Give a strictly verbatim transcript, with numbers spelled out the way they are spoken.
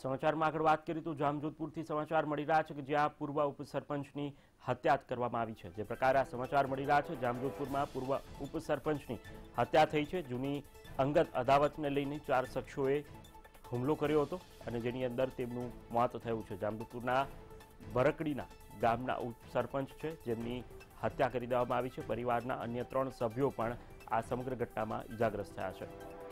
સમાચારમાં આગળ વાત કરીએ તો જામજોધપુરથી સમાચાર મળી રહ્યા છે કે જ્યાં પૂર્વ ઉપસરપંચની હત્યા કરવામાં આવી છે। જે પ્રકારે આ સમાચાર મળી રહ્યા છે, જામજોધપુરમાં પૂર્વ ઉપસરપંચની હત્યા થઈ છે। જૂની અંગત અદાવતને લઈને ચાર શખ્સોએ હુમલો કર્યો હતો અને જેની અંદર તેમનું મોત થયું છે। જામજોધપુરના બરકડીના ગામના ઉપસરપંચ છે જેમની હત્યા કરી દેવામાં આવી છે। પરિવારના અન્ય ત્રણ સભ્યો પણ આ સમગ્ર ઘટનામાં ઇજાગ્રસ્ત થયા છે।